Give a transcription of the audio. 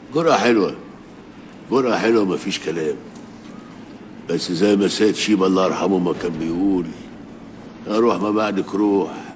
جرأة حلوة. جرأة حلوة مفيش كلام. بس زي ما سيد شيبة الله يرحمه ما كان بيقول: اروح ما بعدك روح.